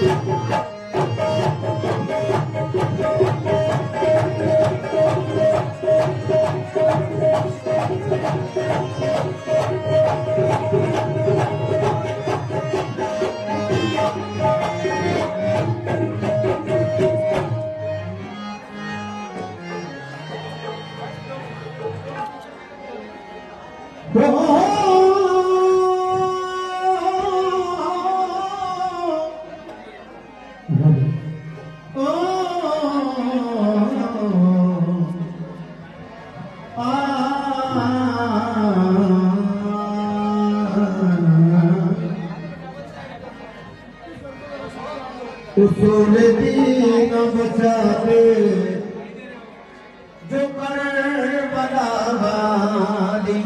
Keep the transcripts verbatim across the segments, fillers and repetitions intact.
उसूल दीन बचावे जो करबला वाली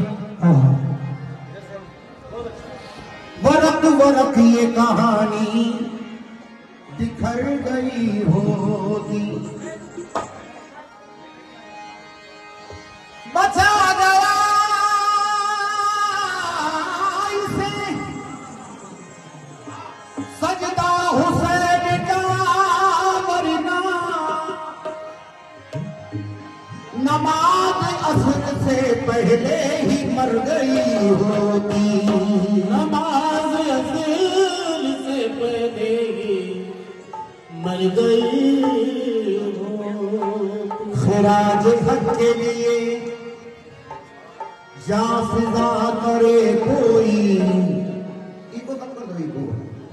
वरक वरक ये कहानी बिखर गई होती बचा गया इसे सजदा हुसैन का वरना नमाज असर से पहले ही मर गई होती नमाज असर से पहले ही मर गई होती खिराज हक के लिए या फिजा करे कोई इको कम कर दो इको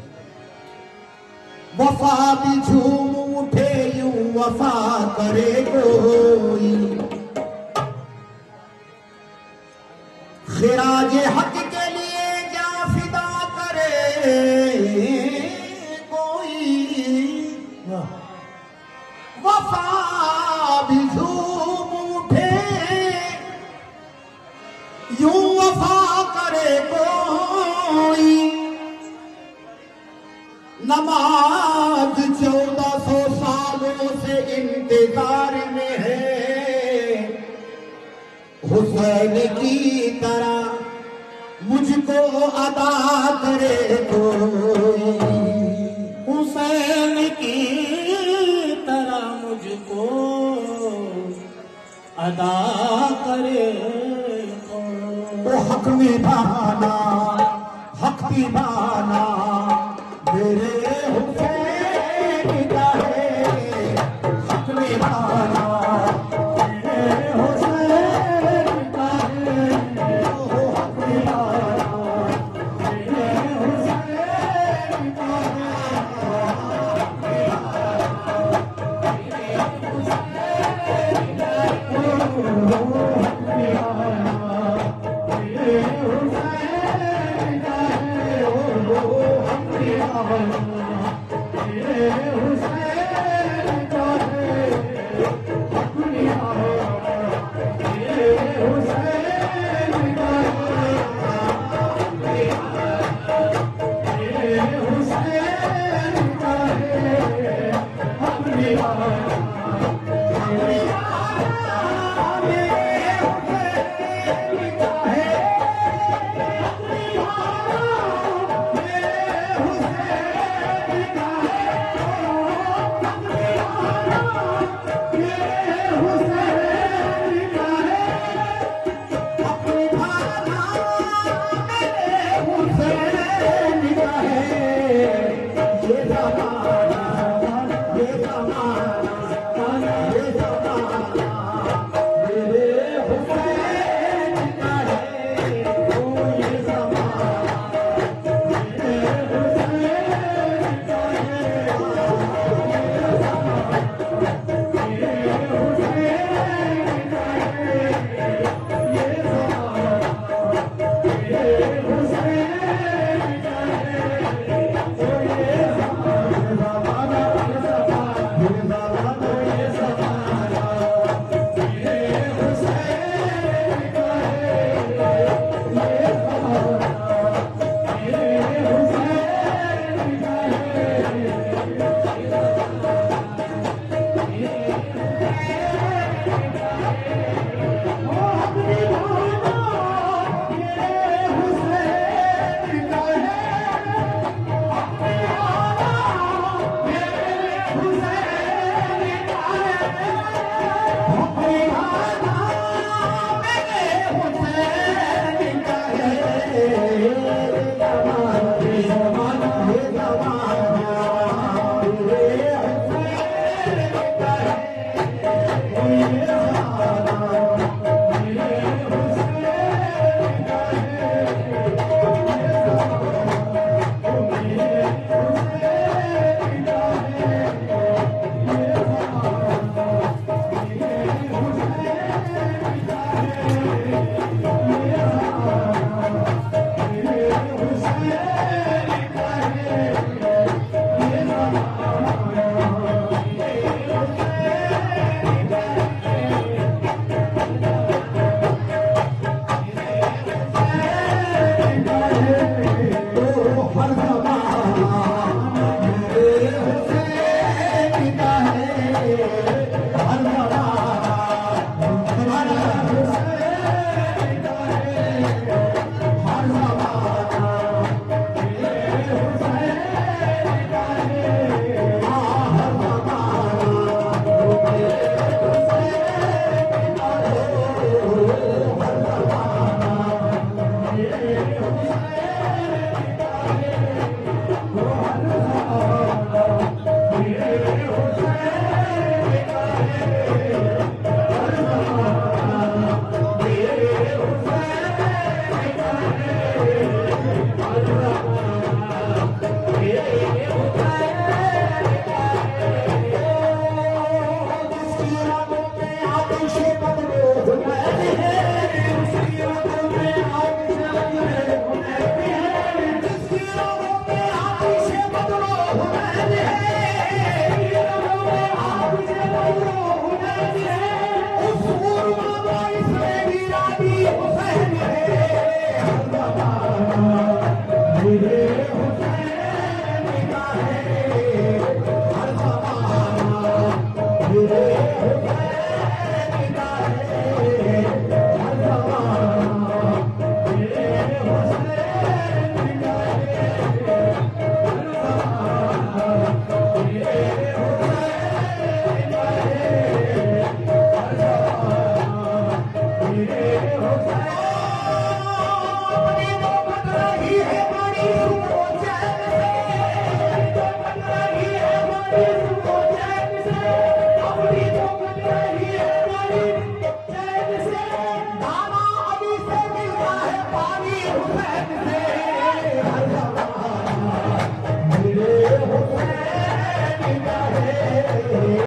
वफा भी झूम उठे यूं वफा करे कोई खिराज हक के लिए जा फिदा करे कोई वफा भी झूम उठे यूं वफा करे कोई नमाज चौदह सौ सालों से इंतजार में है हुसैन की तरह मुझको अदा करे कोई हुसैन की तरह मुझको अदा करे वो हक निभाना हक निभाना मेरे हुसैन का है हक निभाना मेरे हुसैन का है ओ हक निभाना मेरे हुसैन का